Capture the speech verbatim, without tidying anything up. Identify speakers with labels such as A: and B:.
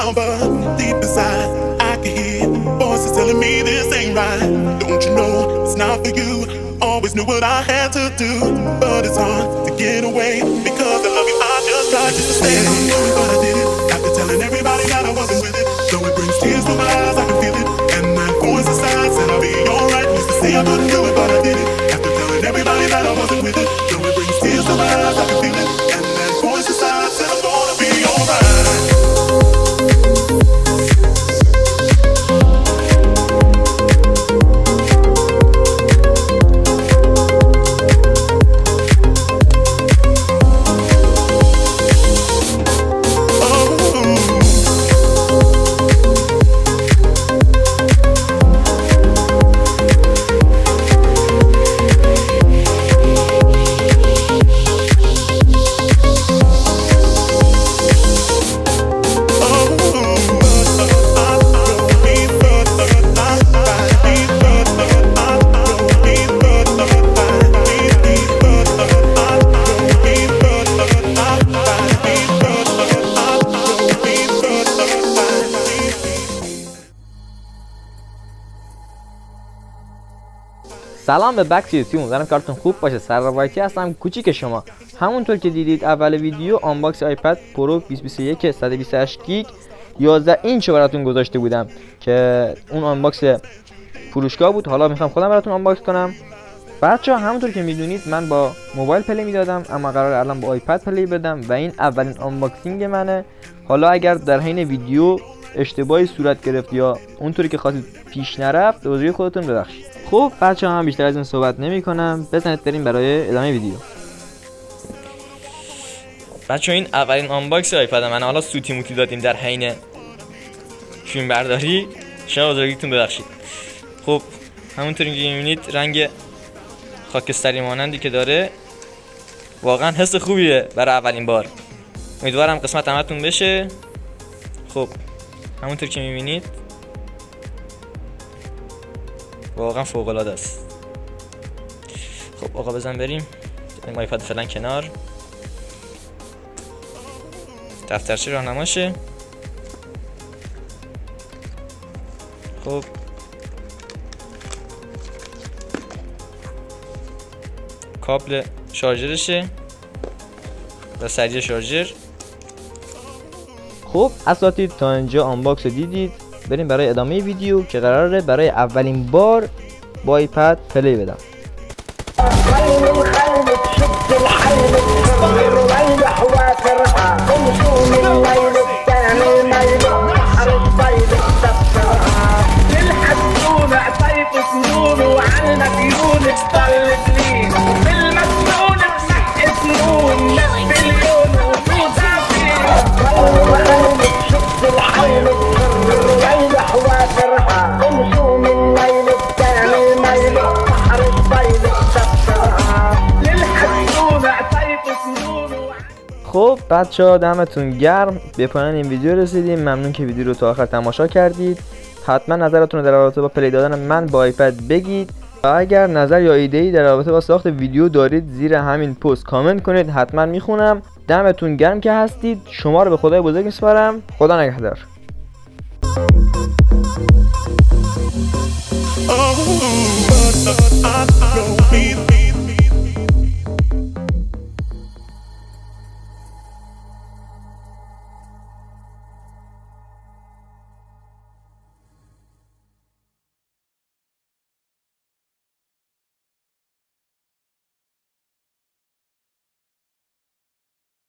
A: smile, but deep inside I can hear voices telling me this ain't right. Don't you know it's not for you? Always knew what I had to do, but it's hard to get away because I love you. I just tried just to stay, but I did it after telling everybody that I wasn't with it. Though it brings tears to my eyes, I can feel it. And that voice inside said I'll be alright. Used to say I couldn't do it, but I did it after telling everybody that I wasn't with it. Though it brings tears to my eyes, I can feel it. And that voice inside said I'm gonna be alright.
B: سلام به بکس یوتیوب، امیدوارم کارتون خوب باشه. سروایتی هستم، کوچیک شما. همونطور که دیدید اول ویدیو آنباکس آیپد پرو بیست بیست و یک صد و بیست و هشت گیگ یازده اینچ براتون گذاشته بودم که اون آنباکس فروشگاه بود. حالا میخوام خودم براتون آنباکس کنم. بچه‌ها همونطور که میدونید من با موبایل پلی میدادم، اما قرار الان با آیپد پلی بدم و این اولین آنباکسینگ منه. حالا اگر در حین ویدیو اشتباهی صورت گرفت یا اونطوری که خواستید پیش نرفت، عذری خودتون ببخشید. خب بچه هم بیشتر از این صحبت نمی کنم، بزنید بریم برای ادامه ویدیو.
C: بچه این اولین آنباکس آیپد من. حالا سوتی موتی دادیم در حین فیلم برداری، شما عذرگیتون ببخشید. خب همونطوری که میبینید رنگ خاکستری مانندی که داره واقعا حس خوبیه برای اولین بار. امیدوارم قسمت همتون بشه. خب همونطور که میبینید واقعا فوق العاده است. خب آقا بزن بریم. این آیپد فعلا کنار. دفترچه راهنماشه. خب کابل شارژرشه و سری شارژر.
B: خب اساتید تا اینجا آنباکس دیدید، بریم برای ادامه ویدیو که قراره برای اولین بار با آیپد پلی بدم. خب بچه ها دمتون گرم، به پایان این ویدیو رسیدیم. ممنون که ویدیو رو تا آخر تماشا کردید. حتما نظرتون رو در رابطه با پلی دادن من با آیپد بگید و اگر نظر یا ایده ای در رابطه با ساخت ویدیو دارید زیر همین پست کامنت کنید، حتما میخونم. دمتون گرم که هستید. شما رو به خدای بزرگ میسپارم. خدا نگهدار.
A: Oh, but I know